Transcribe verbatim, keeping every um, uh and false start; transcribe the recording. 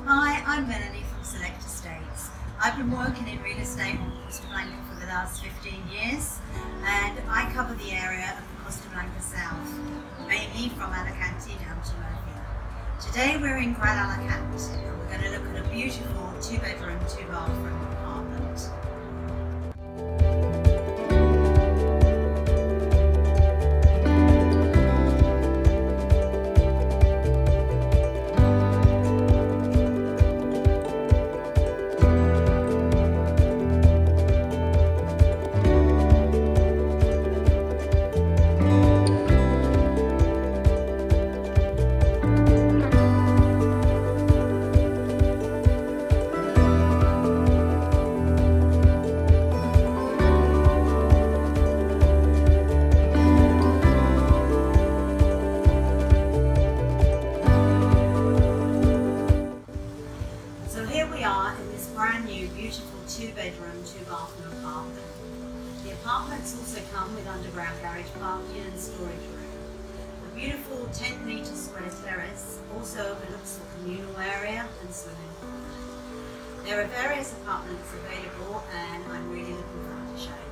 Hi, I'm Melanie from Select Estates. I've been working in real estate on Costa Blanca for the last fifteen years, and I cover the area of the Costa Blanca South, mainly from Alicante down to Murcia. Today we're in Gran Alicante and we're going to look at a beautiful two bedroom, two bathroom apartment. So here we are in this brand new, beautiful two bedroom, two bathroom apartment. The apartments also come with underground garage parking and storage room. The beautiful ten metre square terrace also overlooks the communal area and swimming pool. There are various apartments available and I'm really looking forward to showing you.